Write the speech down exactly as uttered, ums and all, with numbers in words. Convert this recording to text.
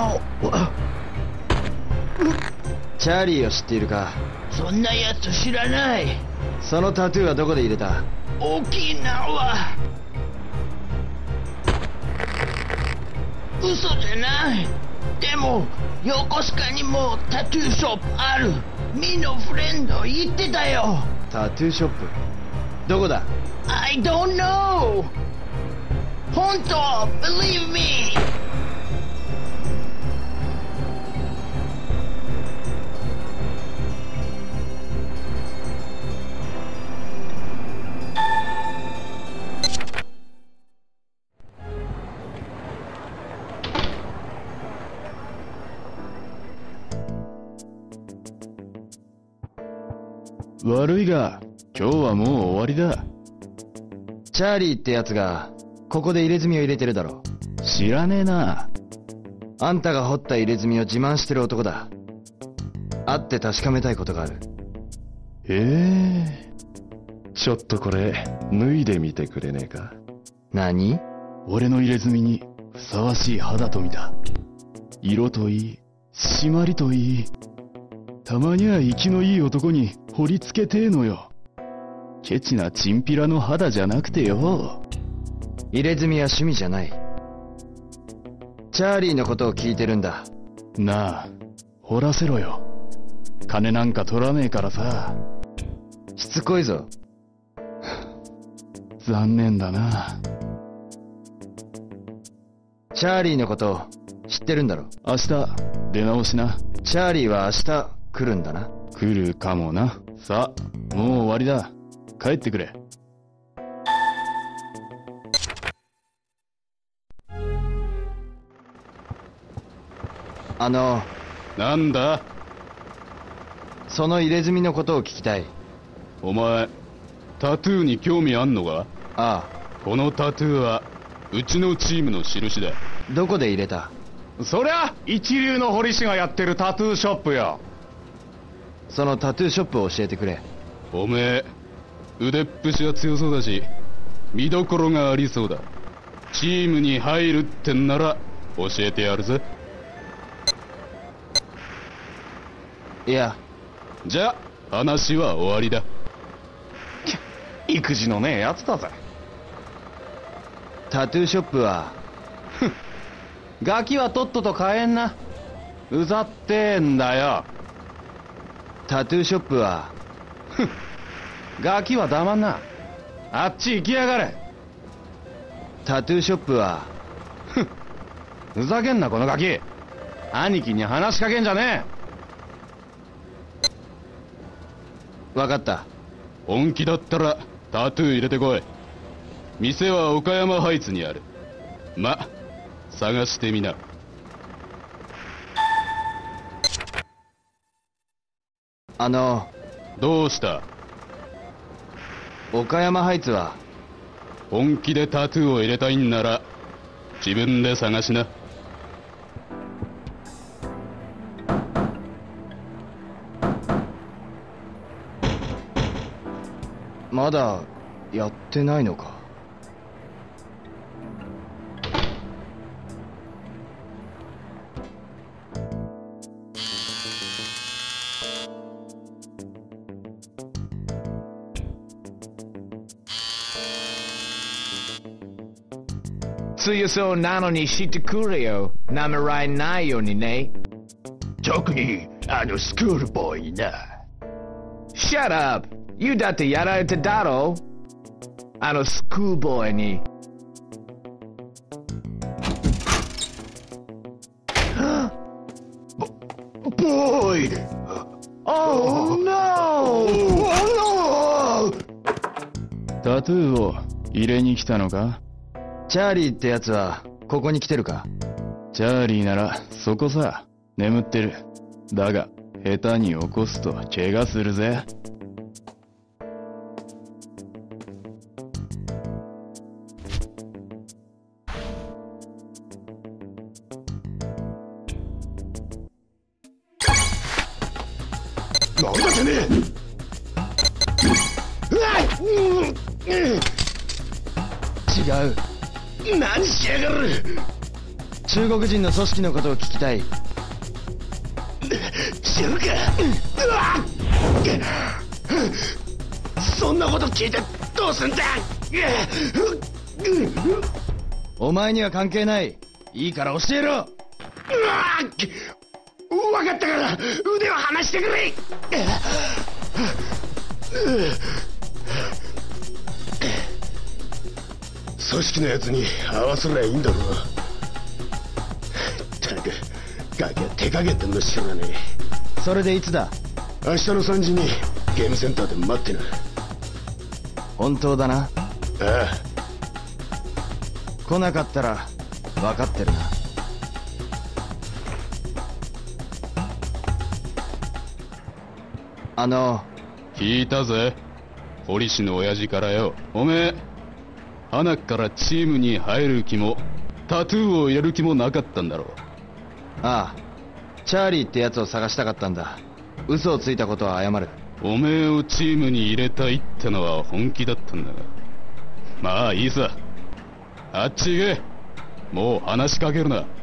チャーリーを知っているか？ そんなやつ知らない。 そのタトゥーはどこで入れた？ 沖縄。嘘じゃない。でも横須賀にもタトゥーショップある。ミのフレンド言ってたよ。 タトゥーショップどこだ？ I don't know。 本当 Believe me。 悪いが今日はもう終わりだ。 チャーリーってやつがここで入れ墨を入れてるだろ。 知らねえな。 あんたが掘った入れ墨を自慢してる男だ。会って確かめたいことがある。 へえ、ちょっとこれ脱いでみてくれねえか？ 何？ 俺の入れ墨にふさわしい肌と見だ。色といい、締まりといい、たまには生きのいい男に掘りつけてえのよ。ケチなチンピラの肌じゃなくてよ。 入れ墨は趣味じゃない。チャーリーのことを聞いてるんだ。 なあ、掘らせろよ。金なんか取らねえからさ。 しつこいぞ。 残念だな。 チャーリーのこと知ってるんだろ？ 明日出直しな。 チャーリーは明日来るんだな。 来るかもな。さあ、もう終わりだ。帰ってくれ。 あの、 なんだ？ その入れ墨のことを聞きたい。 お前タトゥーに興味あんのか？ ああ。 このタトゥーはうちのチームの印だ。 どこで入れた？ そりゃ一流の彫り師がやってるタトゥーショップよ。 そのタトゥーショップを教えてくれ。 おめえ腕っぷしは強そうだし見どころがありそうだ。チームに入るってんなら教えてやるぜ。 いや、 じゃあ話は終わりだ。育児のねえやつだぜ。 タトゥーショップはガキはとっとと買えんな。うざってんだよ。 タトゥーショップはガキは黙んな。あっち行きやがれ。 タトゥーショップはふざけんなこのガキ。兄貴に話しかけんじゃねえ。分かった。 本気だったらタトゥー入れてこい。店は岡山ハイツにある。ま、探してみな。 あの、 どうした？ 岡山ハイツは本気でタトゥーを入れたいんなら自分で探しな。 まだやってないのか。 強そうなのにしてくれよ。なめらいないようにね。特にあのスクールボーイにな。Shut up! You だってやられただろ。あのスクールボーイに。ボーイ Oh no! Oh no! タトゥーを入れに来たのか？ チャーリーってやつはここに来てるか？ チャーリーならそこさ。眠ってる。だが下手に起こすと怪我するぜ。 なんだてめえ。 違う。 何しやがる。 中国人の組織のことを聞きたい。 知るか。うわっ、そんなこと聞いてどうすんだ。 お前には関係ない。いいから教えろ。うわ分かったから腕を離してくれ。組織のやつに合わせりゃいいんだろう。たくガキは手加減っての知らねえ。それでいつだ。 明日のさんじにゲームセンターで待ってな。 本当だな。 ああ。 来なかったら分かってるな。あの聞いたぜ、堀氏の親父からよ。おめえ花からチームに入る気もタトゥーを入れる気もなかったんだろう。 ああ、チャーリーってやつを探したかったんだ。嘘をついたことは謝る。 おめえをチームに入れたいってのは本気だったんだが、まあいいさ。あっち行け。もう話しかけるな。